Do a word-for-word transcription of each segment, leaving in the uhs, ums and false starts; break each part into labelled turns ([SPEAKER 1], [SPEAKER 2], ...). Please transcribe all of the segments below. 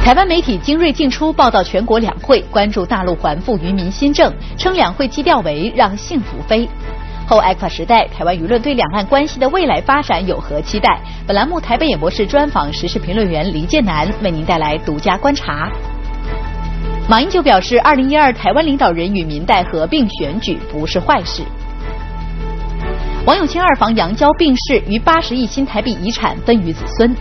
[SPEAKER 1] 台湾媒体精锐进出报道全国两会，关注大陆还富于民新政，称两会基调为让幸福飞。后 A C F A 时代，台湾舆论对两岸关系的未来发展有何期待？本栏目台北演播室专访时事评论员黎建南，为您带来独家观察。马英九表示，二零一二台湾领导人与民代合并选举不是坏事。王永庆二房杨娇病逝，逾八十亿新台币遗产分予子孙。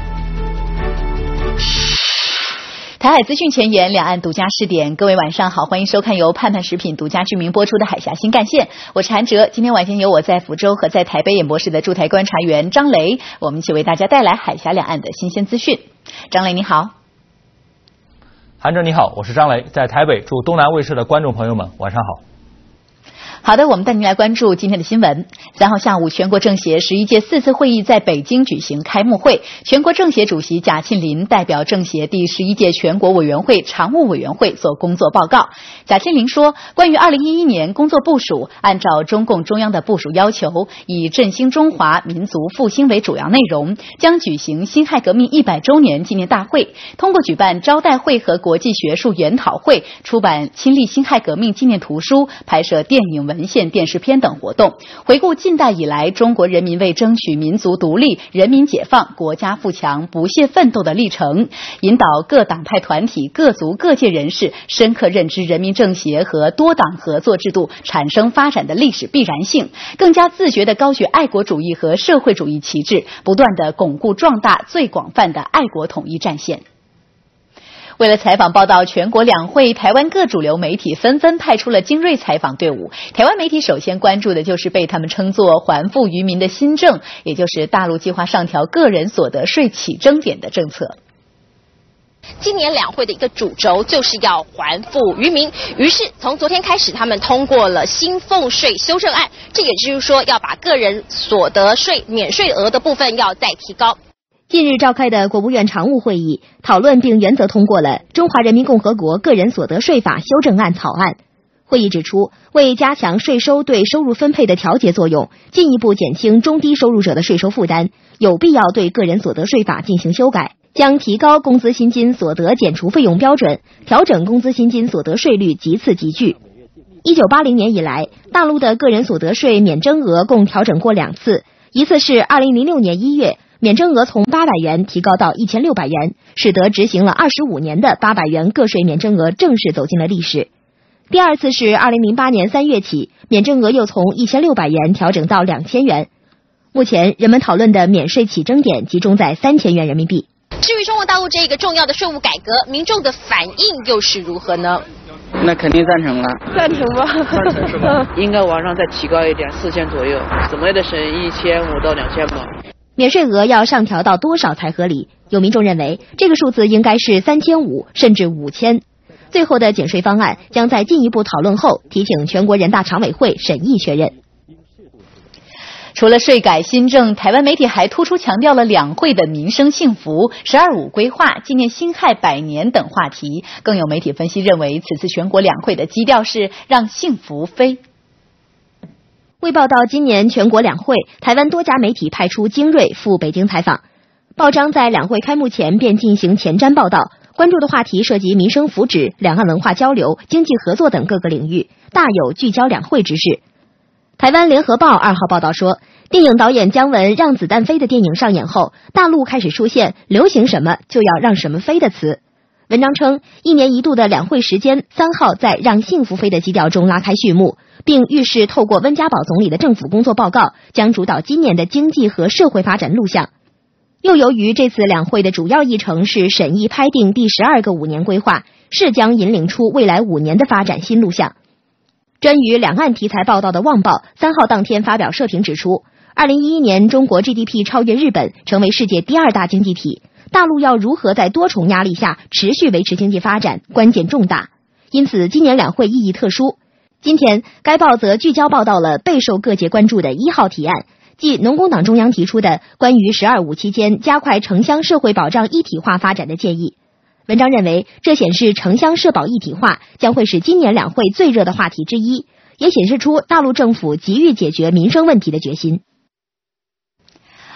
[SPEAKER 1] 台海资讯前沿，两岸独家视点。各位晚上好，欢迎收看由盼盼食品独家知名播出的海峡新干线，我是韩哲。今天晚间由我在福州和在台北演播室的驻台观察员张雷，我们一起为大家带来海峡两岸的新鲜资讯。张雷你好。
[SPEAKER 2] 韩哲你好，我是张雷，在台北祝东南卫视的观众朋友们晚上好。
[SPEAKER 1] 好的，我们带您来关注今天的新闻。三号下午，全国政协十一届四次会议在北京举行开幕会，全国政协主席贾庆林代表政协第十一届全国委员会常务委员会做工作报告。贾庆林说，关于二零一一年工作部署，按照中共中央的部署要求，以振兴中华民族复兴为主要内容，将举行辛亥革命一百周年纪念大会，通过举办招待会和国际学术研讨会，出版亲历辛亥革命纪念图书，拍摄电影文献、电视片等活动，回顾近代以来中国人民为争取民族独立、人民解放、国家富强不懈奋斗的历程，引导各党派团体、各族各界人士深刻认知人民政协和多党合作制度产生发展的历史必然性，更加自觉地高举爱国主义和社会主义旗帜，不断地巩固壮大最广泛的爱国统一战线。为了采访报道全国两会，台湾各主流媒体纷纷派出了精锐采访队伍。台湾媒体首先关注的就是被他们称作还富于民的新政，也就是大陆计划上调个人所得税起征点的政策。
[SPEAKER 3] 今年两会的一个主轴就是要还富于民，于是从昨天开始，他们通过了薪俸税修正案，这也就是说要把个人所得税免税额的部分要再提高。
[SPEAKER 4] 近日召开的国务院常务会议讨论并原则通过了《中华人民共和国个人所得税法修正案》草案。会议指出，为加强税收对收入分配的调节作用，进一步减轻中低收入者的税收负担，有必要对个人所得税法进行修改，将提高工资薪金所得减除费用标准，调整工资薪金所得税率即次即据。一九八零年以来，大陆的个人所得税免征额共调整过两次，一次是二零零六年一月。免征额从八百元提高到一千六百元，使得执行了二十五年的八百元个税免征额正式走进了历史。第二次是二零零八年三月起，免征额又从一千六百元调整到两千元。目前人们讨论的免税起征点集中在三千元人民币。
[SPEAKER 3] 至于中国大陆这个重要的税务改革，民众的反应又是如何呢？
[SPEAKER 5] 那肯定赞成了，
[SPEAKER 6] 赞成吧？
[SPEAKER 5] 赞成是吧？应该往上再提高一点，四千左右，怎么也得省一千五到两千吧。
[SPEAKER 4] 免税额要上调到多少才合理？有民众认为这个数字应该是三千五甚至五千。最后的减税方案将在进一步讨论后提请全国人大常委会审议确认。
[SPEAKER 1] 除了税改新政，台湾媒体还突出强调了两会的民生幸福、十二五规划、纪念辛亥百年等话题。更有媒体分析认为，此次全国两会的基调是让幸福飞。
[SPEAKER 4] 为报道今年全国两会，台湾多家媒体派出精锐赴北京采访。报章在两会开幕前便进行前瞻报道，关注的话题涉及民生福祉、两岸文化交流、经济合作等各个领域，大有聚焦两会之势。台湾联合报二号报道说，电影导演姜文《让子弹飞》的电影上演后，大陆开始出现流行什么就要让什么飞的词。文章称，一年一度的两会时间三号在让幸福飞的基调中拉开序幕，并预示透过温家宝总理的政府工作报告，将主导今年的经济和社会发展路向。又由于这次两会的主要议程是审议拍定第十二个五年规划，是将引领出未来五年的发展新路向。专于两岸题材报道的《旺报》三号当天发表社评指出，二零一一年中国 G D P 超越日本，成为世界第二大经济体。大陆要如何在多重压力下持续维持经济发展，关键重大。因此今年两会意义特殊。今天该报则聚焦报道了备受各界关注的一号提案，即农工党中央提出的关于十二五期间加快城乡社会保障一体化发展的建议。文章认为，这显示城乡社保一体化将会是今年两会最热的话题之一，也显示出大陆政府急于解决民生问题的决心。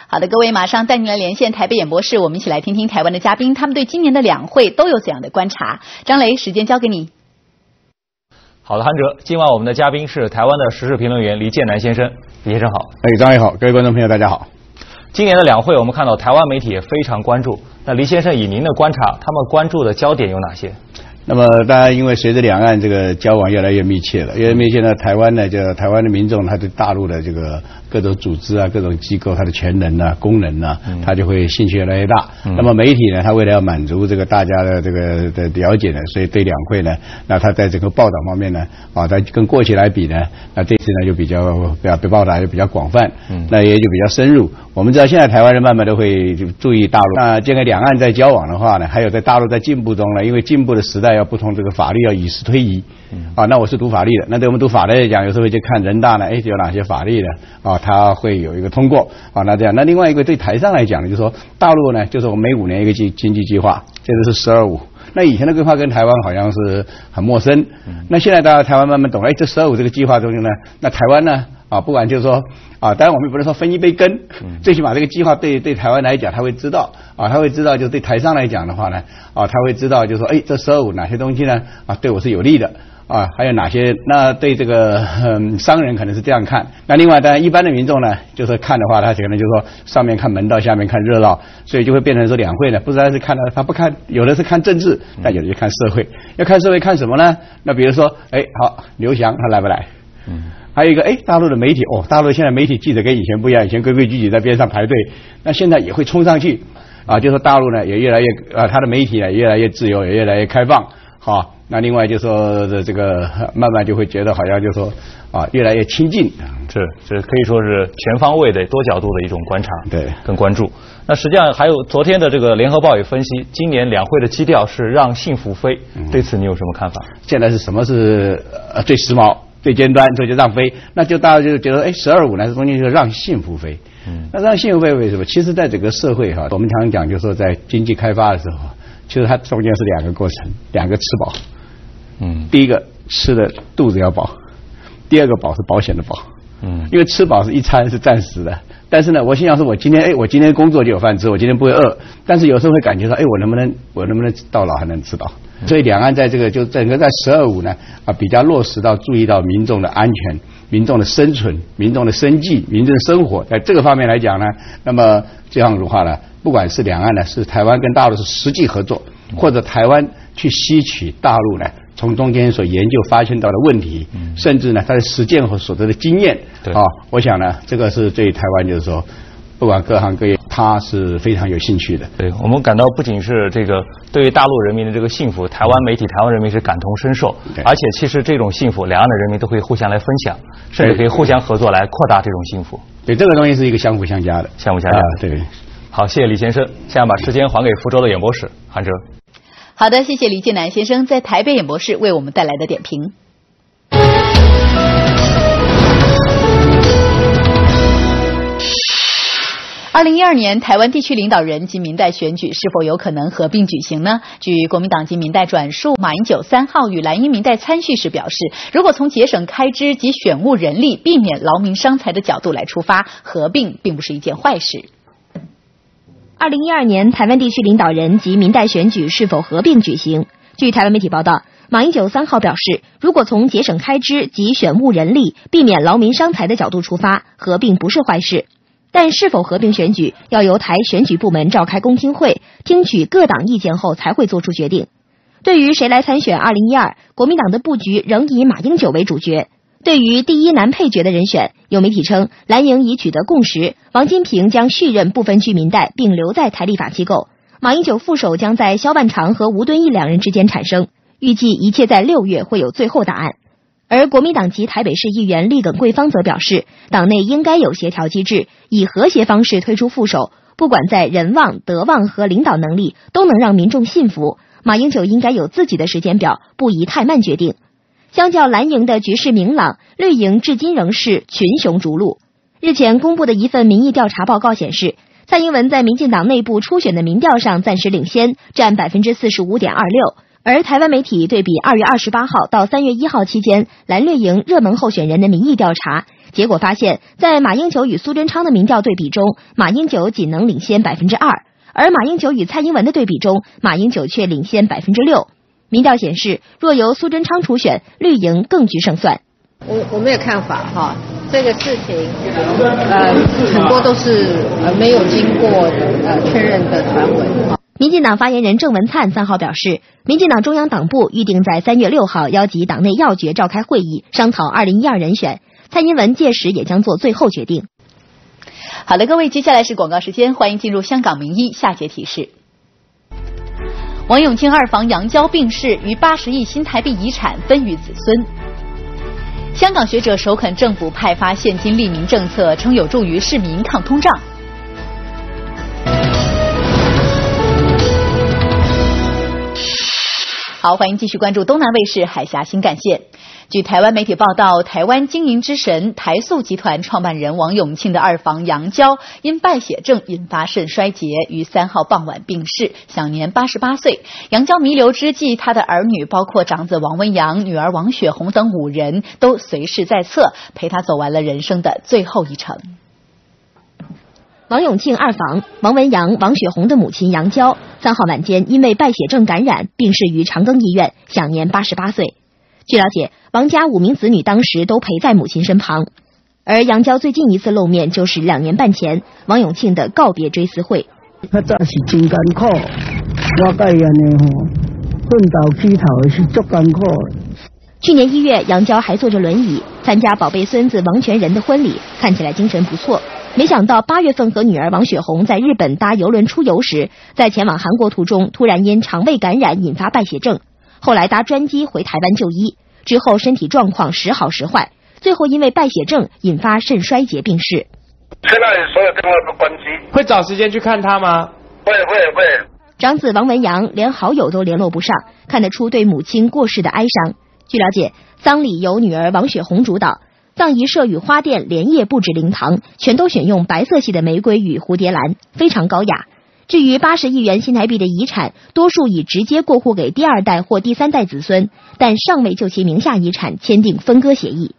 [SPEAKER 1] 好的，各位，马上带您来连线台北演播室，我们一起来听听台湾的嘉宾，他们对今年的两会都有怎样的观察。张雷，时间交给你。
[SPEAKER 2] 好的，韩哲，今晚我们的嘉宾是台湾的时事评论员黎建南先生。黎先生好。
[SPEAKER 6] 哎，张磊好，各位观众朋友大家好。
[SPEAKER 2] 今年的两会，我们看到台湾媒体也非常关注。那黎先生，以您的观察，他们关注的焦点有哪些？
[SPEAKER 6] 那么当然，因为随着两岸这个交往越来越密切了，越来越密切呢，台湾呢，就台湾的民众，他对大陆的这个各种组织啊、各种机构，它的权能啊、功能啊，他就会兴趣越来越大。嗯、那么媒体呢，他为了要满足这个大家的这个的了解呢，所以对两会呢，那他在整个报道方面呢，啊，他跟过去来比呢，那这次呢就比较比较被报道就比较广泛，嗯，那也就比较深入。我们知道现在台湾人慢慢都会注意大陆，那这个两岸在交往的话呢，还有在大陆在进步中呢，因为进步的时代要不同，这个法律要与时推移。啊，那我是读法律的，那对我们读法律来讲，有时候就看人大呢，哎，有哪些法律呢？啊，它会有一个通过。啊，那这样，那另外一个对台上来讲呢，就是说大陆呢，就是我们每五年一个经经济计划，这个是十二五。那以前的规划跟台湾好像是很陌生，那现在大家台湾慢慢懂了，哎，这十二五这个计划中间呢，那台湾呢？啊，不管就是说啊，当然我们不能说分一杯羹，最起码这个计划对对台湾来讲，他会知道啊，他会知道，就是对台上来讲的话呢，啊，他会知道就是说，哎，这十二五哪些东西呢？啊，对我是有利的。啊，还有哪些？那对这个嗯商人可能是这样看。那另外，当然一般的民众呢，就是看的话，他可能就是说上面看门道，下面看热闹，所以就会变成说两会呢，不知道是看到他不看，有的是看政治，那有的就看社会。要看社会看什么呢？那比如说，哎，好，刘翔他来不来？嗯。还有一个，哎，大陆的媒体，哦，大陆现在媒体记者跟以前不一样，以前规规矩矩在边上排队，那现在也会冲上去，啊，就说大陆呢也越来越啊，他的媒体呢也越来越自由，也越来越开放，好。那另外就说的这个慢慢就会觉得好像就说啊越来越亲近，
[SPEAKER 2] 是这可以说是全方位的多角度的一种观察，
[SPEAKER 6] 对，
[SPEAKER 2] 跟关注。那实际上还有昨天的这个联合报也分析，今年两会的基调是让幸福飞，嗯、对此你有什么看法？
[SPEAKER 6] 现在是什么是呃最时髦、最尖端，这就让飞，那就大家就觉得哎十二五呢，中间就让幸福飞。嗯，那让幸福飞为什么？其实在整个社会哈，我们常常讲就是说在经济开发的时候，其实它中间是两个过程，两个吃饱。嗯，第一个吃的肚子要饱，第二个饱是保险的饱。嗯，因为吃饱是一餐是暂时的，但是呢，我心想说，我今天哎，我今天工作就有饭吃，我今天不会饿。但是有时候会感觉到，哎，我能不能我能不能到老还能吃饱？嗯、所以两岸在这个就整个在十二五呢啊，比较落实到注意到民众的安全、民众的生存、民众的生计、民众的生活，在这个方面来讲呢，那么这样的话呢，不管是两岸呢，是台湾跟大陆是实际合作，或者台湾去吸取大陆呢。从中间所研究发现到的问题，嗯、甚至呢，他的实践和所得的经验，啊，我想呢，这个是对台湾就是说，不管各行各业，他是非常有兴趣的。
[SPEAKER 2] 对我们感到不仅是这个对于大陆人民的这个幸福，台湾媒体、台湾人民是感同身受，而且其实这种幸福，两岸的人民都可以互相来分享，甚至可以互相合作来扩大这种幸福。
[SPEAKER 6] 对，这个东西是一个相辅相加的，
[SPEAKER 2] 相辅相加。
[SPEAKER 6] 啊、对，
[SPEAKER 2] 好，谢谢李先生。现在把时间还给福州的演播室，韩哲。
[SPEAKER 1] 好的，谢谢黎建南先生在台北演播室为我们带来的点评。二零一二年台湾地区领导人及民代选举是否有可能合并举行呢？据国民党及民代转述，马英九三号与蓝营民代参叙时表示，如果从节省开支及选务人力、避免劳民伤财的角度来出发，合并并不是一件坏事。
[SPEAKER 4] 二零一二年台湾地区领导人及民代选举是否合并举行？据台湾媒体报道，马英九三号表示，如果从节省开支及选务人力、避免劳民伤财的角度出发，合并不是坏事。但是否合并选举，要由台选举部门召开公听会，听取各党意见后才会做出决定。对于谁来参选二零一二，国民党的布局仍以马英九为主角。对于第一男配角的人选，有媒体称蓝营已取得共识，王金平将续任不分区民代，并留在台立法机构。马英九副手将在萧万长和吴敦义两人之间产生，预计一切在六月会有最后答案。而国民党籍台北市议员立耿桂芳则表示，党内应该有协调机制，以和谐方式推出副手，不管在人望、德望和领导能力，都能让民众信服。马英九应该有自己的时间表，不宜太慢决定。相较蓝营的局势明朗，绿营至今仍是群雄逐鹿。日前公布的一份民意调查报告显示，蔡英文在民进党内部初选的民调上暂时领先，占 百分之四十五点二六， 而台湾媒体对比二月二十八号到三月一号期间蓝绿营热门候选人的民意调查，结果发现，在马英九与苏贞昌的民调对比中，马英九仅能领先百分之二，而马英九与蔡英文的对比中，马英九却领先百分之六。民调显示，若由苏贞昌初选，绿营更具胜算。
[SPEAKER 7] 我我没有看法哈，这个事情呃很多都是呃没有经过呃确认的传闻。
[SPEAKER 4] 民进党发言人郑文灿三号表示，民进党中央党部预定在三月六号邀集党内要决召开会议，商讨二零一二人选。蔡英文届时也将做最后决定。
[SPEAKER 1] 好的，各位，接下来是广告时间，欢迎进入香港名医下节提示。王永庆二房杨娇病逝，逾八十亿新台币遗产分予子孙。香港学者首肯政府派发现金利民政策，称有助于市民抗通胀。好，欢迎继续关注东南卫视海峡新干线。据台湾媒体报道，台湾经营之神台塑集团创办人王永庆的二房杨娇因败血症引发肾衰竭，于三号傍晚病逝，享年八十八岁。杨娇弥留之际，他的儿女包括长子王文洋、女儿王雪红等五人都随侍在侧，陪他走完了人生的最后一程。
[SPEAKER 4] 王永庆二房王文洋、王雪红的母亲杨娇，三号晚间因为败血症感染病逝于长庚医院，享年八十八岁。据了解，王家五名子女当时都陪在母亲身旁，而杨娇最近一次露面就是两年半前王永庆的告别追思会。
[SPEAKER 8] 较早是真艰苦，我甲伊安尼吼，奋斗起头的是足艰苦。
[SPEAKER 4] 去年一月，杨娇还坐着轮椅参加宝贝孙子王全仁的婚礼，看起来精神不错。没想到八月份和女儿王雪红在日本搭邮轮出游时，在前往韩国途中突然因肠胃感染引发败血症，后来搭专机回台湾就医，之后身体状况时好时坏，最后因为败血症引发肾衰竭病逝。
[SPEAKER 9] 现在所有电话都关机。
[SPEAKER 10] 会找时间去看他吗？
[SPEAKER 9] 会会会。
[SPEAKER 4] 长子王文洋连好友都联络不上，看得出对母亲过世的哀伤。据了解，丧礼由女儿王雪红主导，葬仪社与花店连夜布置灵堂，全都选用白色系的玫瑰与蝴蝶兰，非常高雅。至于八十亿元新台币的遗产，多数已直接过户给第二代或第三代子孙，但尚未就其名下遗产签订分割协议。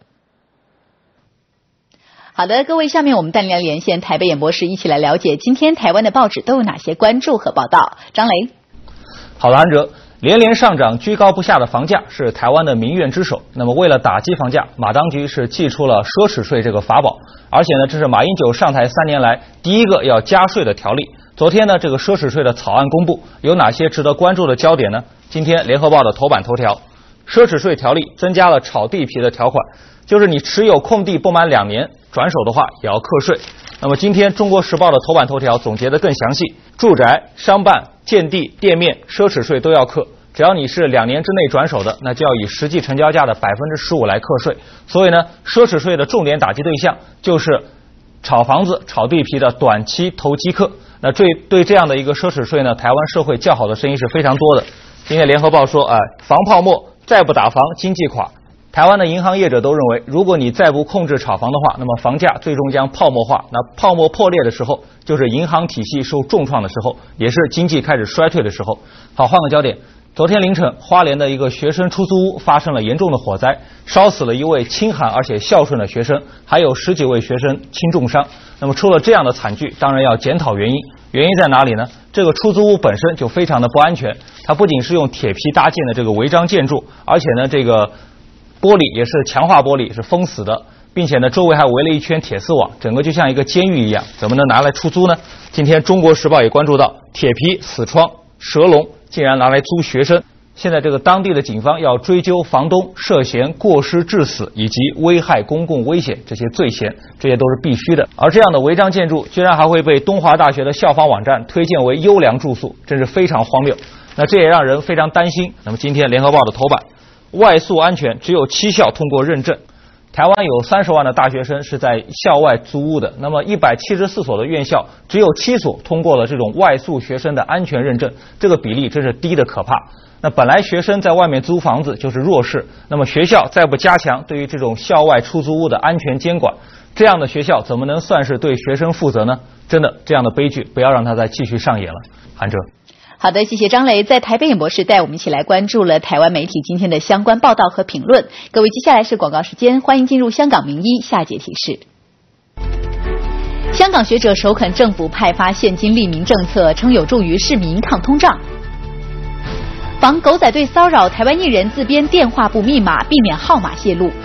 [SPEAKER 1] 好的，各位，下面我们带您来连线台北演播室，一起来了解今天台湾的报纸都有哪些关注和报道。张雷。
[SPEAKER 2] 好的，安哲。连连上涨、居高不下的房价是台湾的民怨之首。那么，为了打击房价，马当局是祭出了奢侈税这个法宝，而且呢，这是马英九上台三年来第一个要加税的条例。昨天呢，这个奢侈税的草案公布，有哪些值得关注的焦点呢？今天联合报的头版头条，奢侈税条例增加了炒地皮的条款，就是你持有空地不满两年，转手的话也要课税。那么今天中国时报的头版头条总结得更详细，住宅、商办、建地、店面奢侈税都要课，只要你是两年之内转手的，那就要以实际成交价的百分之十五来课税。所以呢，奢侈税的重点打击对象就是炒房子、炒地皮的短期投机客。那对对这样的一个奢侈税呢，台湾社会叫好的声音是非常多的。今天联合报说，哎、呃，防泡沫，再不打房，经济垮。台湾的银行业者都认为，如果你再不控制炒房的话，那么房价最终将泡沫化。那泡沫破裂的时候，就是银行体系受重创的时候，也是经济开始衰退的时候。好，换个焦点。昨天凌晨，花莲的一个学生出租屋发生了严重的火灾，烧死了一位清寒而且孝顺的学生，还有十几位学生轻重伤。那么出了这样的惨剧，当然要检讨原因。原因在哪里呢？这个出租屋本身就非常的不安全，它不仅是用铁皮搭建的这个违章建筑，而且呢，这个玻璃也是强化玻璃，是封死的，并且呢，周围还围了一圈铁丝网，整个就像一个监狱一样，怎么能拿来出租呢？今天中国时报也关注到，铁皮、死窗、蛇笼竟然拿来租学生。现在这个当地的警方要追究房东涉嫌过失致死以及危害公共危险这些罪嫌，这些都是必须的。而这样的违章建筑居然还会被东华大学的校方网站推荐为优良住宿，真是非常荒谬。那这也让人非常担心。那么今天联合报的头版，外宿安全只有七校通过认证。台湾有三十万的大学生是在校外租屋的，那么一百七十四所的院校只有七所通过了这种外宿学生的安全认证，这个比例真是低的可怕。那本来学生在外面租房子就是弱势，那么学校再不加强对于这种校外出租屋的安全监管，这样的学校怎么能算是对学生负责呢？真的，这样的悲剧不要让它再继续上演了。韩哲。
[SPEAKER 1] 好的，谢谢张雷在台北演播室带我们一起来关注了台湾媒体今天的相关报道和评论。各位，接下来是广告时间，欢迎进入香港名医下节提示。香港学者首肯政府派发现金利民政策，称有助于市民抗通胀。防狗仔队骚扰，台湾艺人自编电话簿密码，避免号码泄露。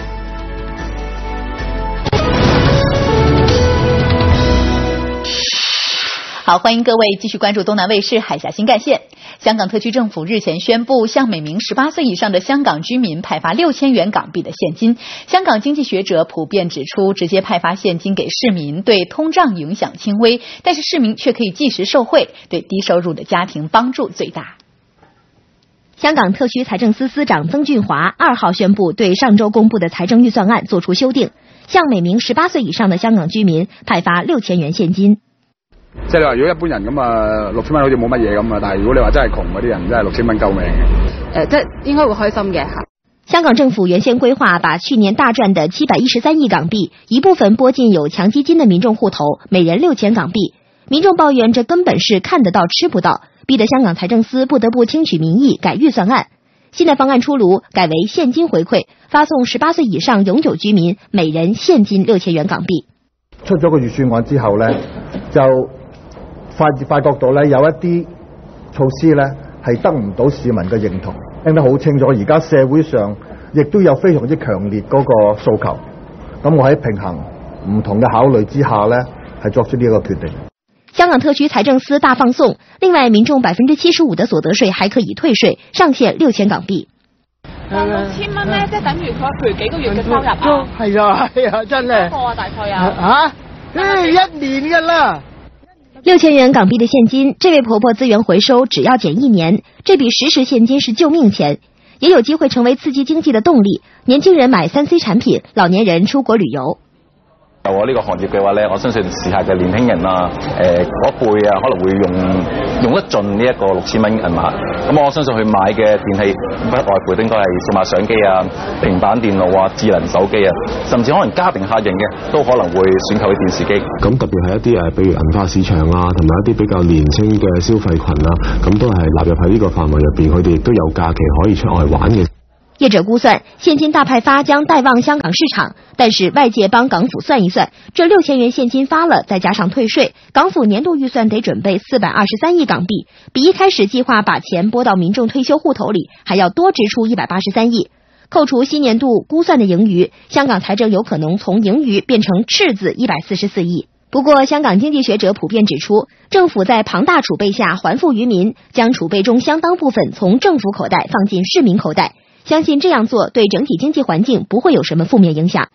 [SPEAKER 1] 好，欢迎各位继续关注东南卫视海峡新干线。香港特区政府日前宣布，向每名十八岁以上的香港居民派发六千元港币的现金。香港经济学者普遍指出，直接派发现金给市民对通胀影响轻微，但是市民却可以即时受惠，对低收入的家庭帮助最大。
[SPEAKER 4] 香港特区财政司司长曾俊华二号宣布，对上周公布的财政预算案作出修订，向每名十八岁以上的香港居民派發六千元現金。
[SPEAKER 10] 即係你話，如果一般人咁啊，六千蚊好似冇乜嘢咁啊，但係如果你話真係窮嗰啲人，真係六千蚊救命嘅。誒，即係應該會開心嘅嚇。
[SPEAKER 4] 香港政府原先規劃把去年大賺的七百一十三億港幣一部分撥進有強基金的民眾戶頭，每人六千港幣。民眾抱怨這根本是看得到吃不到，逼得香港財政司不得不聽取民意改預算案。新的方案出爐，改為現金回饋，發送十八歲以上永久居民每人現金六千元港幣。
[SPEAKER 11] 出咗個預算案之後呢，就發發覺到咧有一啲措施咧係得唔到市民嘅認同，聽得好清楚。而家社會上亦都有非常之強烈嗰個訴求，咁我喺平衡唔同嘅考慮之下咧，係作出呢一個決定。
[SPEAKER 4] 香港特區財政司大放送，另外民眾百分之七十五的所得稅還可以退稅，上限六千港幣。
[SPEAKER 12] 六千蚊咧，即係等於佢譬如幾個月嘅收入啊？
[SPEAKER 8] 係啊係啊，真係。
[SPEAKER 12] 多啊，大概啊？
[SPEAKER 8] 啊，誒一年㗎啦。
[SPEAKER 4] 六千元港幣的現金，這位婆婆資源回收只要減一年，這筆實時現金是救命錢，也有機會成為刺激經濟的動力。年輕人買三 C 產品，老年人出國旅遊。
[SPEAKER 13] 我呢個行業嘅話咧，我相信時下嘅年輕人啊，誒嗰一輩啊，可能會用用得盡呢一個六千蚊銀碼。咁我相信佢買嘅電器不外乎應該係數碼相機啊、平板電腦啊、智能手機啊，甚至可能家庭客型嘅都可能會選購啲電視機。
[SPEAKER 14] 咁特別係一啲誒，比如銀髮市場啊，同埋一啲比較年輕嘅消費群啊，咁都係納入喺呢個範圍入邊，佢哋亦都有假期可以出外玩嘅。
[SPEAKER 4] 業者估算，現金大派發將帶旺香港市場，但是外界幫港府算一算，這六千元現金發了，再加上退稅，港府年度預算得準備四百二十三億港幣，比一開始計劃把錢撥到民眾退休戶頭裏，還要多支出一百八十三億。扣除新年度估算的盈餘，香港財政有可能從盈餘變成赤字一百四十四億。不過，香港經濟學者普遍指出，政府在龐大儲備下還富於民，將儲備中相當部分從政府口袋放進市民口袋。相信這樣做對整體經濟環境不會有什麼負面影響。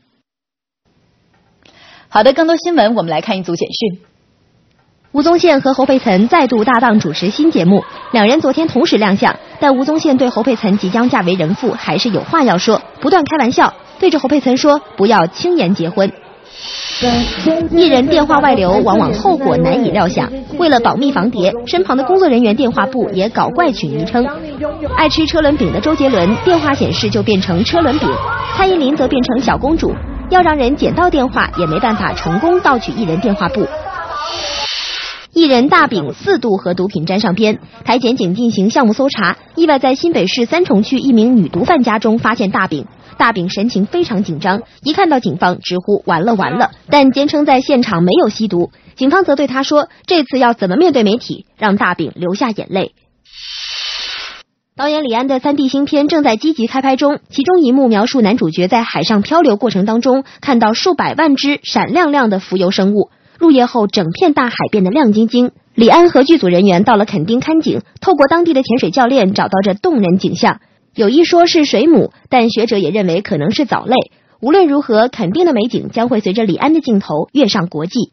[SPEAKER 1] 好的，更多新聞我們來看一組簡訊。
[SPEAKER 4] 吳宗憲和侯佩岑再度搭檔主持新節目，兩人昨天同時亮相，但吳宗憲對侯佩岑即將嫁為人婦還是有話要說，不斷開玩笑，對着侯佩岑說不要輕言結婚。藝人電話外流往往後果難以料想，為了保密防諜，身旁的工作人員電話簿也搞怪取昵稱。愛吃車輪餅的周杰倫電話顯示就變成車輪餅，蔡依林則變成小公主，要讓人撿到電話也沒辦法成功盜取藝人電話簿。藝人大餅四度和毒品沾上邊，台檢警進行項目搜查，意外在新北市三重區一名女毒販家中發現大餅。大餅神情非常緊張，一看到警方直呼完了完了，但堅稱在現場沒有吸毒。警方則對他說，這次要怎麼面對媒體，讓大餅流下眼淚。導演李安的 三 D 新片正在積極開拍中，其中一幕描述男主角在海上漂流過程當中，看到數百萬隻閃亮亮的浮游生物，入夜後整片大海變得亮晶晶。李安和劇組人員到了墾丁看景，透過當地的潛水教練找到這動人景象。有一說是水母，但學者也認為可能是藻類。無論如何，墾丁的美景將會隨着李安的鏡頭躍上國際。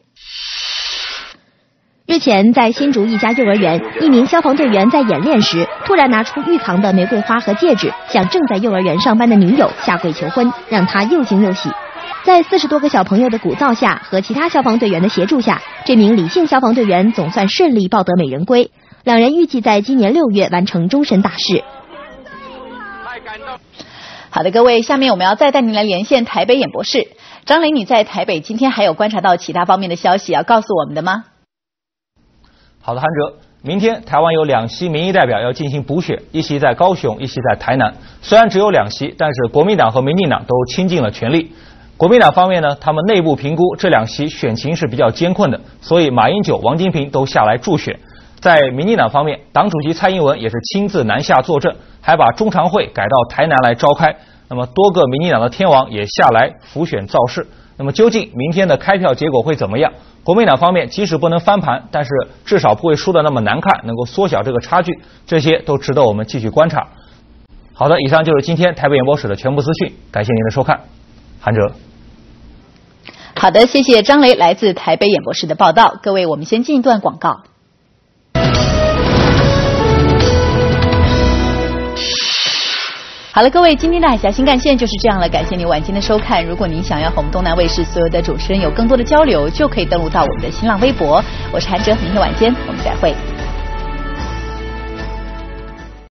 [SPEAKER 4] 日前，在新竹一家幼兒園，一名消防隊員在演練時，突然拿出預藏的玫瑰花和戒指，向正在幼兒園上班的女友下跪求婚，讓她又驚又喜。在四十多個小朋友的鼓噪下和其他消防隊員的協助下，這名李姓消防隊員總算順利抱得美人歸。兩人預計在今年六月完成終身大事。
[SPEAKER 1] 好的，各位，下面我們要再帶您來連線台北演播室。張雷，你在台北今天還有觀察到其他方面的消息要告訴我們的嗎？
[SPEAKER 2] 好的，韓哲。 明天台湾有两席民意代表要进行补选，一席在高雄，一席在台南。虽然只有两席，但是国民党和民进党都倾尽了全力。国民党方面呢，他们内部评估这两席选情是比较艰困的，所以马英九、王金平都下来助选。在民进党方面，党主席蔡英文也是亲自南下坐镇，还把中常会改到台南来召开。那么多个民进党的天王也下来辅选造势。那么究竟明天的开票结果会怎么样？国民党方面即使不能翻盘，但是至少不会输得那么难看，能够缩小这个差距，这些都值得我们继续观察。好的，以上就是今天台北演播室的全部资讯，感谢您的收看。韩哲。
[SPEAKER 1] 好的，谢谢张雷来自台北演播室的报道。各位，我们先进一段广告。好了，各位，今天的海峡新干线就是这样了，感谢您晚间的收看。如果您想要和我们东南卫视所有的主持人有更多的交流，就可以登录到我们的新浪微博。我是韩哲，明天晚间我们再会。